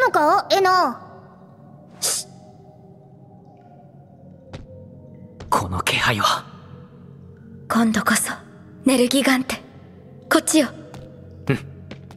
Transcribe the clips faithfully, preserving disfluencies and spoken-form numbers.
のかエナ。 この気配は。 今度こそネルギガンテ、こっちよ。 うん。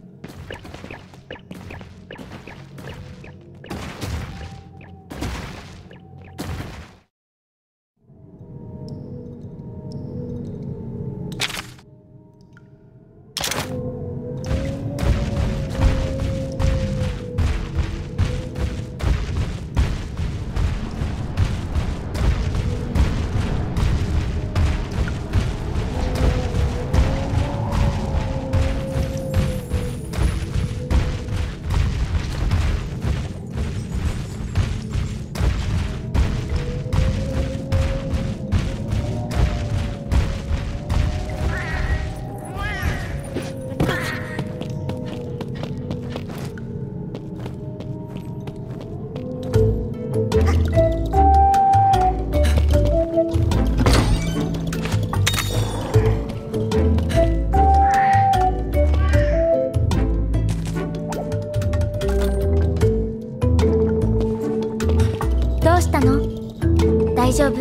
大丈夫？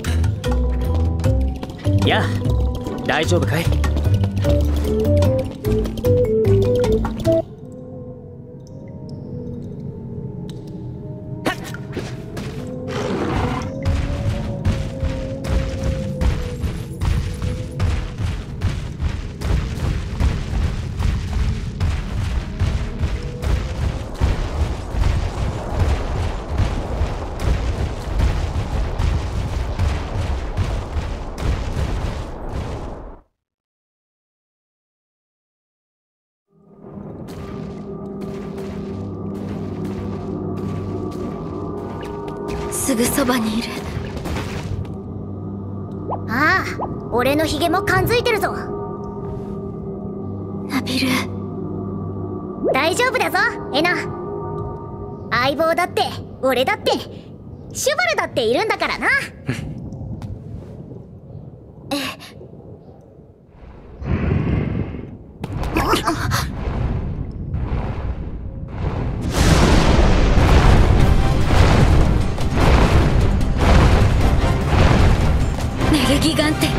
やあ、大丈夫かい？ すぐそばにいる。 ああ、俺のヒゲも感づいてるぞ。 ナビル、 大丈夫だぞエナ。相棒だって俺だってシュバルだっているんだからな。えネルギガンテ。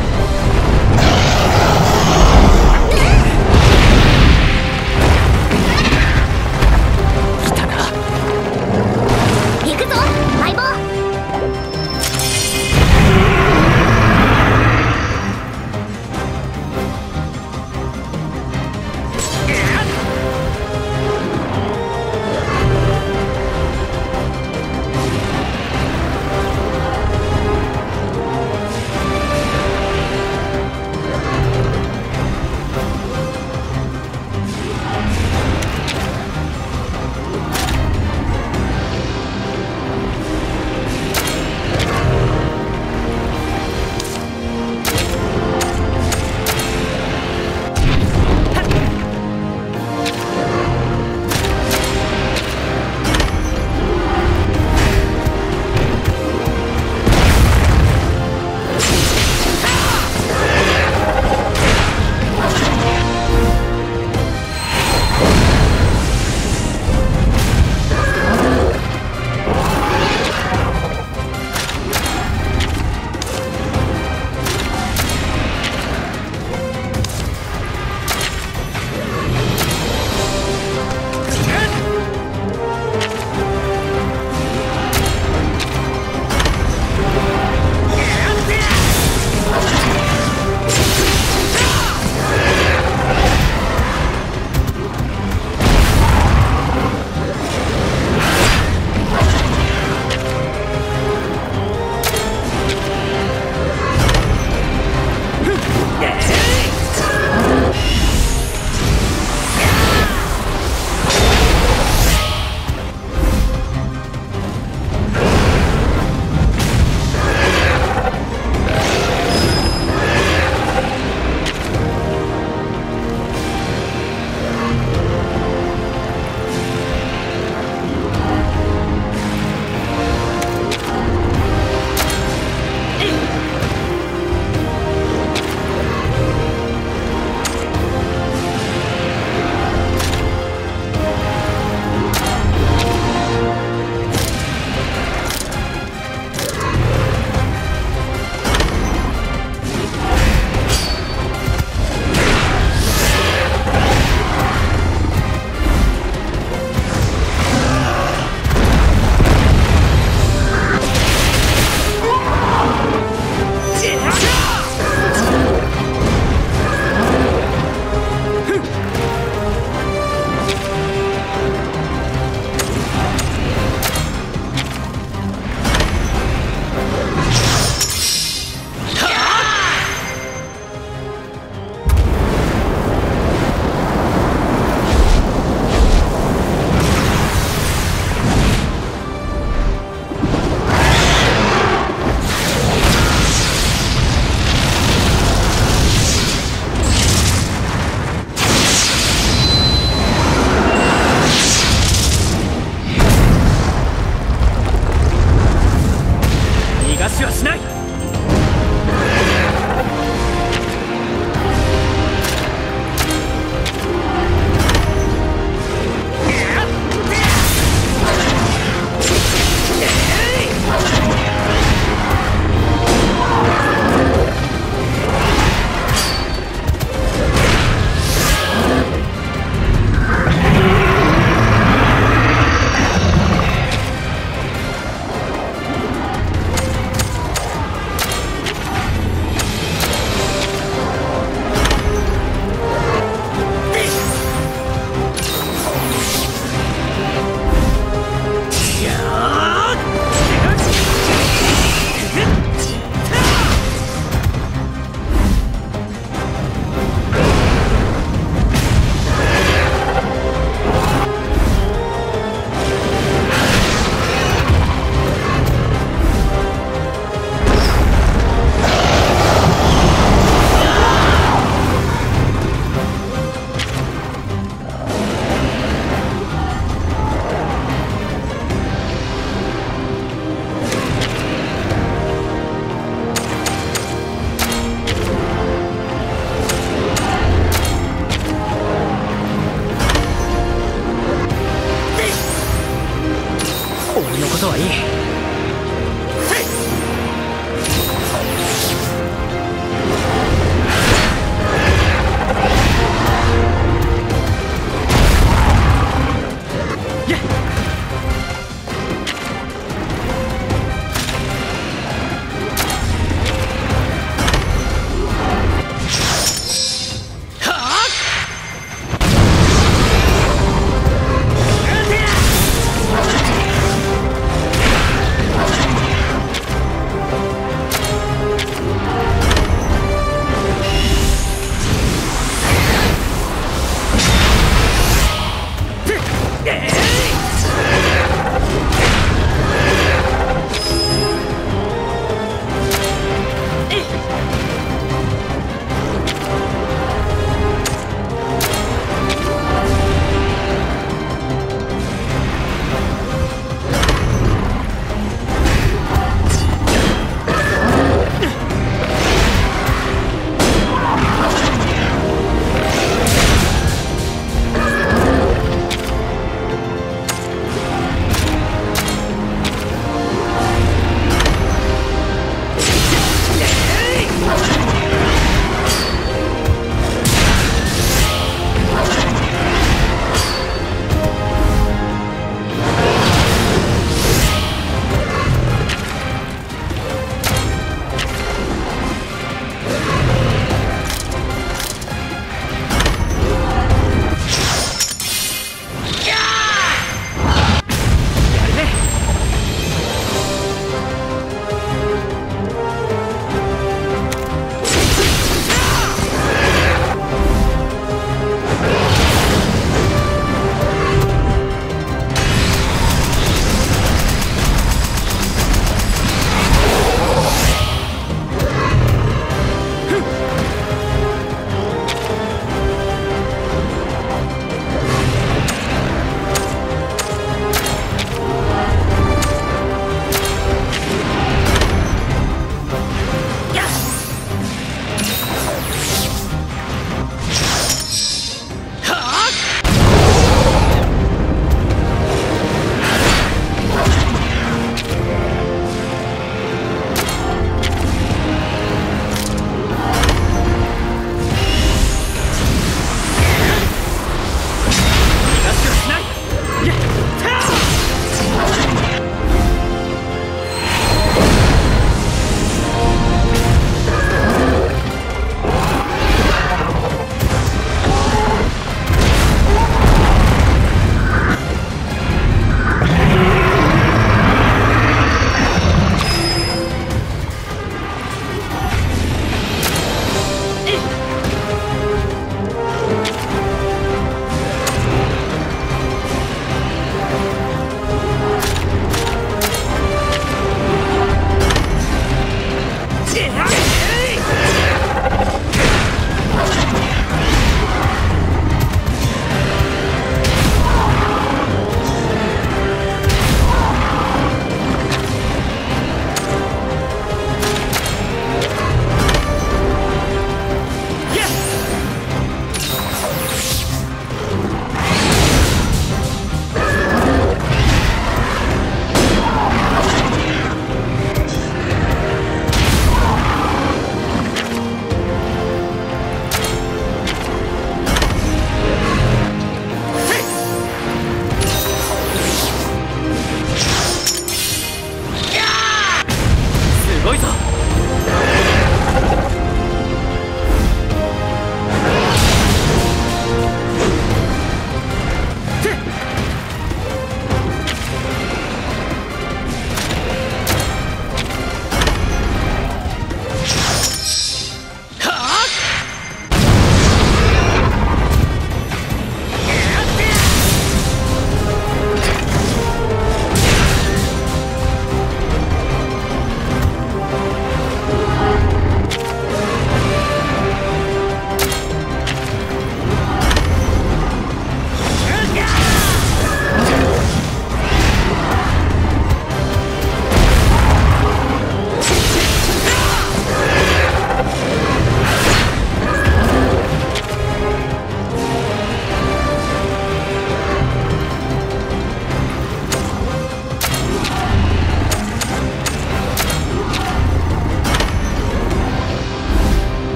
来たな。 行くぞ相棒。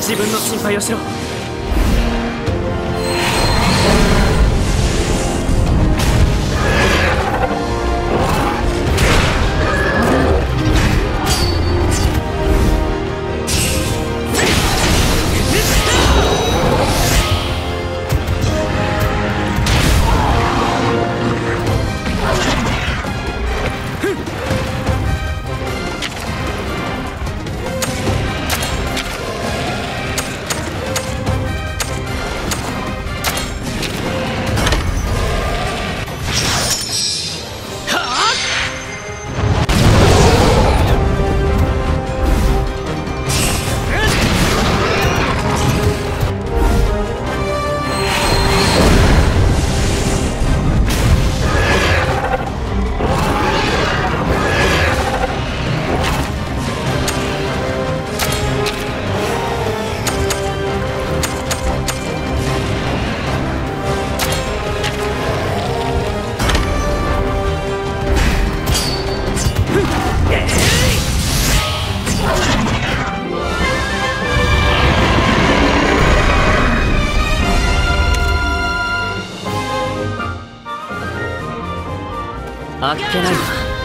自分の心配をしろ。あっけないな。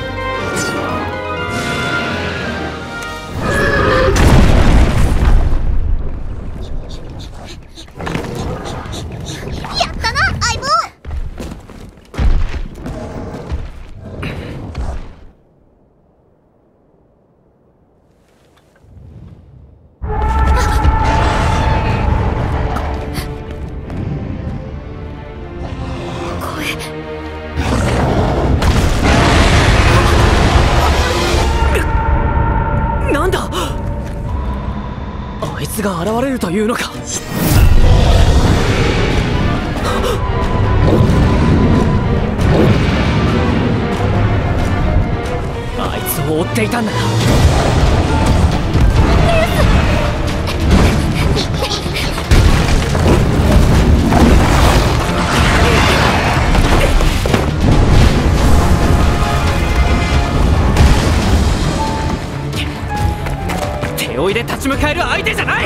やったな相棒。 なんだ、あいつが現れるというのか。あいつを追っていたんだ。手負いで立ち向かえる相手じゃない。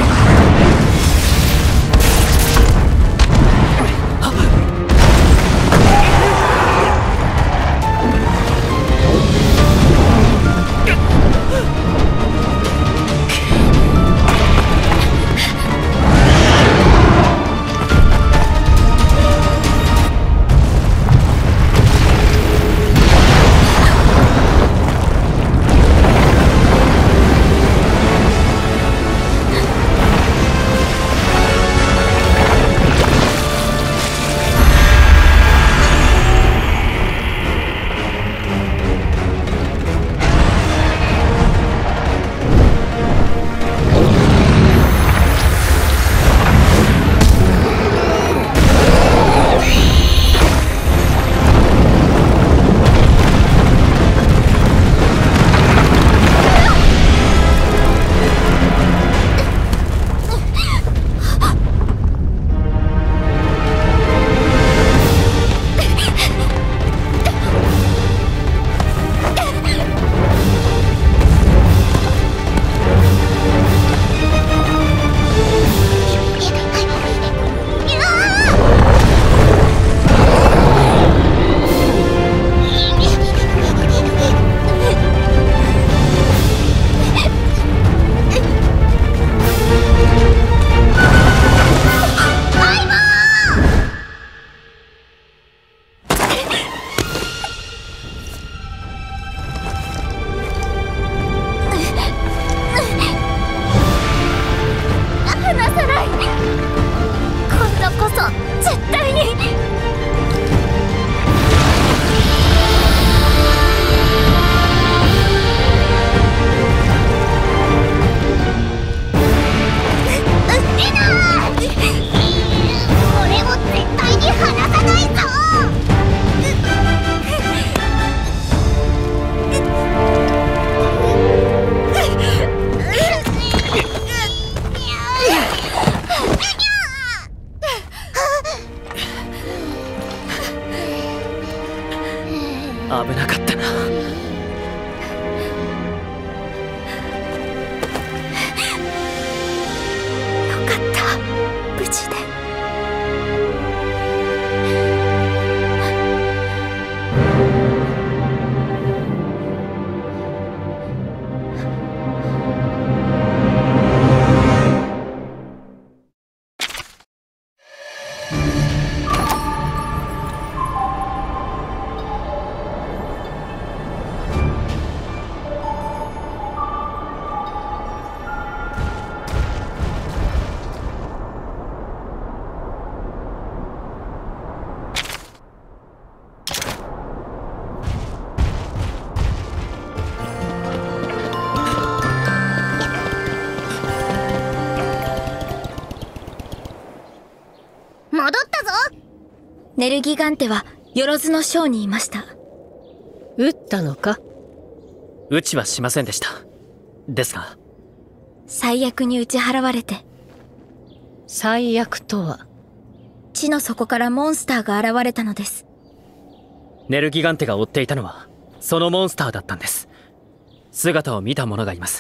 ネルギガンテはよろずの章にいました。 撃ったのか？ 撃ちはしませんでした。ですが最悪に打ち払われて。 最悪とは？ 地の底からモンスターが現れたのです。 ネルギガンテが追っていたのはそのモンスターだったんです。姿を見た者がいます。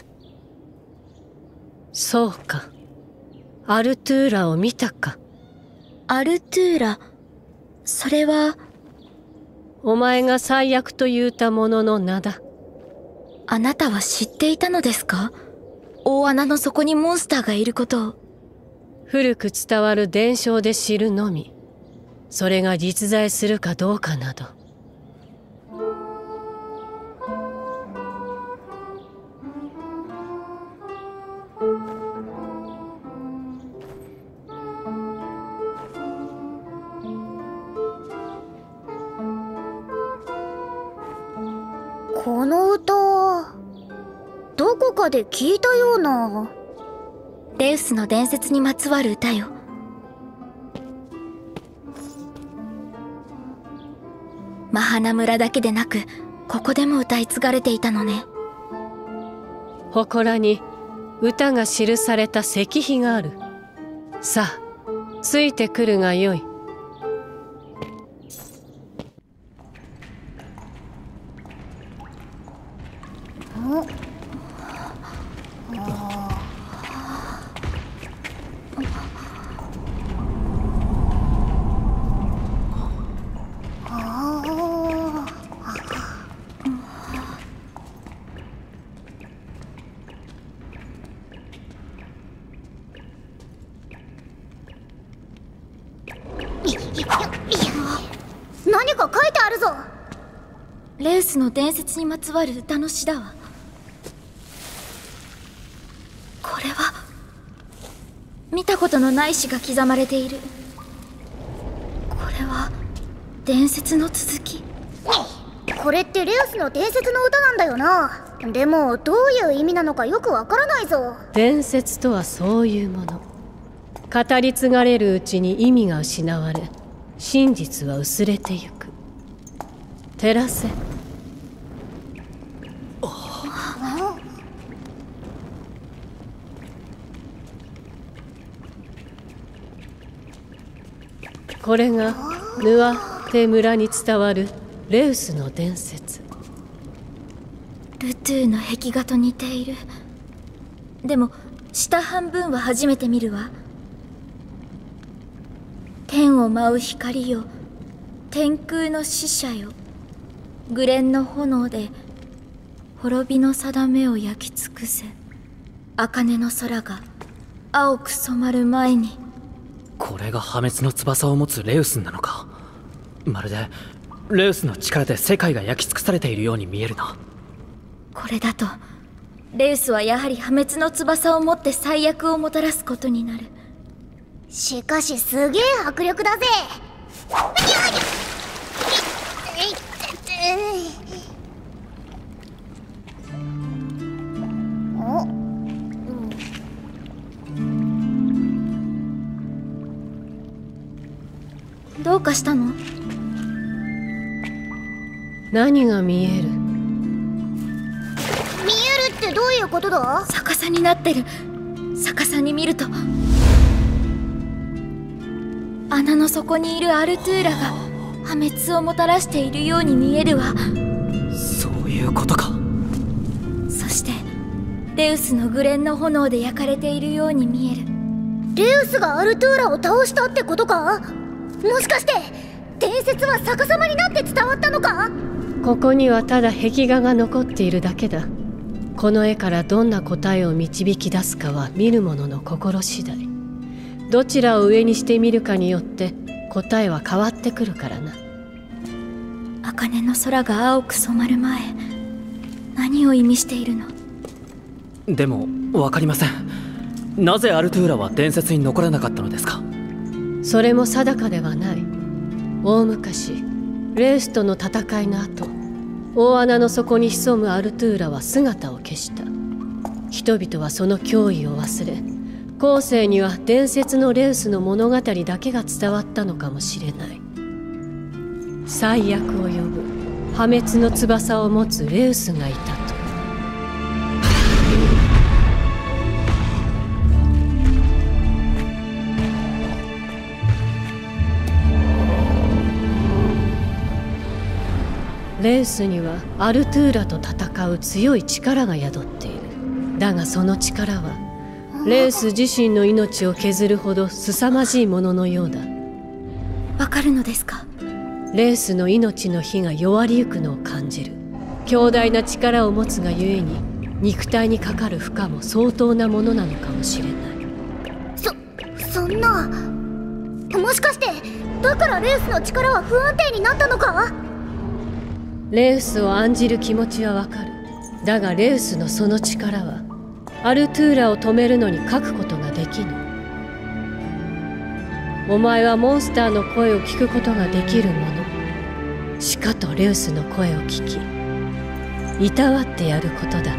そうか、アルトゥーラを見たか。 アルトゥーラ、それはお前が最悪と言うたものの名だ。 あなたは知っていたのですか？大穴の底にモンスターがいることを。 古く伝わる伝承で知るのみ。それが実在するかどうかなど。 この歌どこかで聞いたような。 レウスの伝説にまつわる歌よ。マハナ村だけでなくここでも歌い継がれていたのね。 祠に歌が記された石碑がある。さあついてくるがよい。 何か書いてあるぞ。 レウスの伝説にまつわる歌の詩だわ。これは見たことのない詩が刻まれている。これは伝説の続き。 これってレウスの伝説の歌なんだよな。でもどういう意味なのかよくわからないぞ。 伝説とはそういうもの。語り継がれるうちに意味が失われ、真実は薄れてゆく。照らせ。これがヌアテ村に伝わるレウスの伝説。 ルトゥーの壁画と似ている。でも下半分は初めて見るわ。天を舞う光よ、天空の使者よ、グレンの炎で滅びの定めを焼き尽くせ。茜の空が青く染まる前に。 これが破滅の翼を持つレウスなのか。まるでレウスの力で世界が焼き尽くされているように見えるな。 これだとレウスはやはり破滅の翼を持って最悪をもたらすことになる。 しかしすげえ迫力だぜ。お、 どうかしたの？ 何が見える？ 見えるってどういうことだ？ 逆さになってる。逆さに見ると穴の底にいるアルトゥーラが破滅をもたらしているように見えるわ。 そういうことか。 そしてレウスのグレンの炎で焼かれているように見える。 レウスがアルトゥーラを倒したってことか？もしかして伝説は逆さまになって伝わったのか？ ここにはただ壁画が残っているだけだ。この絵からどんな答えを導き出すかは見る者の心次第。どちらを上にしてみるかによって答えは変わってくるからな。 茜の空が青く染まる前、何を意味しているの？ でも分かりません。なぜアルトゥーラは伝説に残らなかったのですか？ それも定かではない。大昔レウスとの戦いの後、大穴の底に潜むアルトゥーラは姿を消した。人々はその脅威を忘れ、後世には伝説のレウスの物語だけが伝わったのかもしれない。 最悪を呼ぶ破滅の翼を持つレウスがいたと。レウスにはアルトゥーラと戦う強い力が宿っている。だがその力はレウス自身の命を削るほど凄まじいもののようだ。 わかるのですか？ レウスの命の火が弱りゆくのを感じる。強大な力を持つがゆえに肉体にかかる負荷も相当なものなのかもしれない。 そそんな、もしかしてだからレウスの力は不安定になったのか？ レウスを案じる気持ちはわかる。だがレウスのその力はアルトゥーラを止めるのに欠くことができぬ。お前はモンスターの声を聞くことができる者。しかとレウスの声を聞きいたわってやることだ。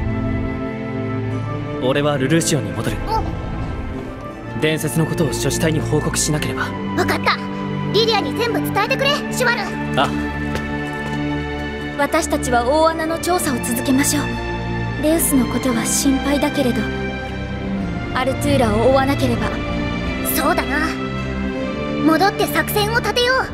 俺はルルーシオンに戻る。伝説のことを諸子隊に報告しなければ。 分かった。リリアに全部伝えてくれ、シュバル。 あ、 私たちは大穴の調査を続けましょう。レウスのことは心配だけれどアルトゥーラを追わなければ。 そうだな。戻って作戦を立てよう。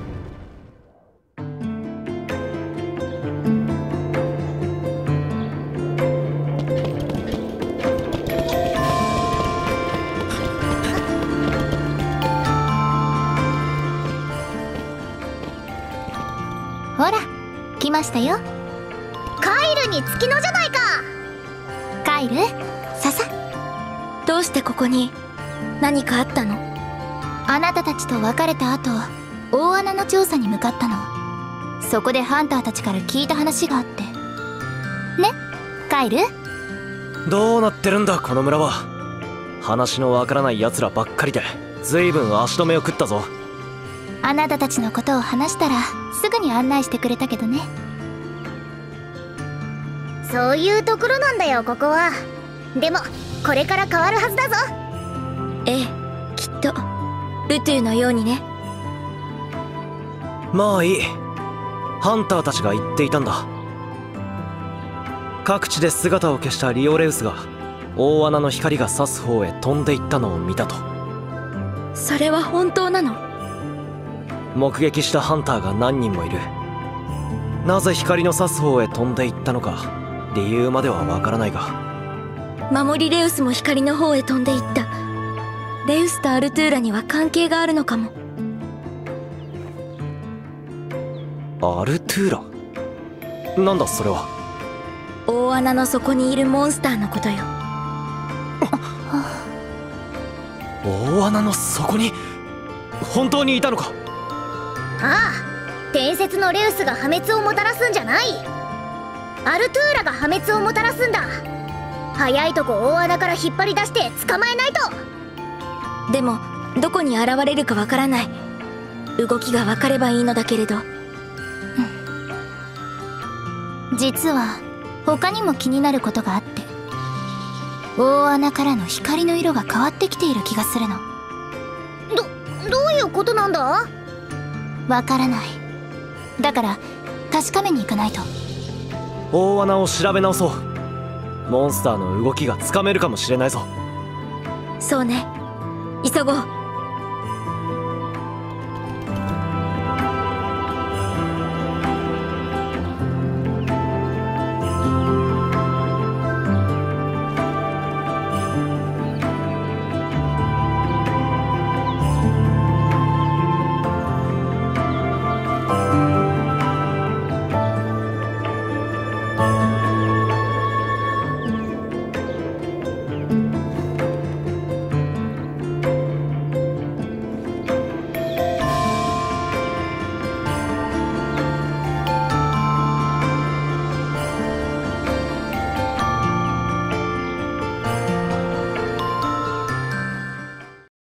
ほら来ましたよ。カイルに月のじゃないか。カイル、ささ。 どうしてここに？何かあったの？ あなたたちと別れた後、大穴の調査に向かったの。そこでハンターたちから聞いた話があって。ね、カイル？ どうなってるんだこの村は。話のわからない奴らばっかりで随分足止めを食ったぞ。 あなたたちのことを話したらすぐに案内してくれたけどね。そういうところなんだよここは。でもこれから変わるはずだぞ。 ええ、きっとルトゥのようにね。 まあいい。ハンターたちが言っていたんだ。各地で姿を消したリオレウスが大穴の光が差す方へ飛んでいったのを見たと。 それは本当なの？ 目撃したハンターが何人もいる。なぜ光の差す方へ飛んでいったのか理由まではわからないが。 守りレウスも光の方へ飛んでいった。レウスとアルトゥーラには関係があるのかも。 アルトゥーラ？なんだそれは。 大穴の底にいるモンスターのことよ。 大穴の底に本当にいたのか？ ああ、伝説のレウスが破滅をもたらすんじゃない。アルトゥーラが破滅をもたらすんだ。早いとこ大穴から引っ張り出して捕まえないと。 でもどこに現れるかわからない。動きがわかればいいのだけれど、 うん、実は他にも気になることがあって、大穴からの光の色が変わってきている気がするの。どどういうことなんだ？わからない。だから確かめに行かないと。 大穴を調べ直そう。モンスターの動きがつかめるかもしれないぞ。 そうね、急ごう。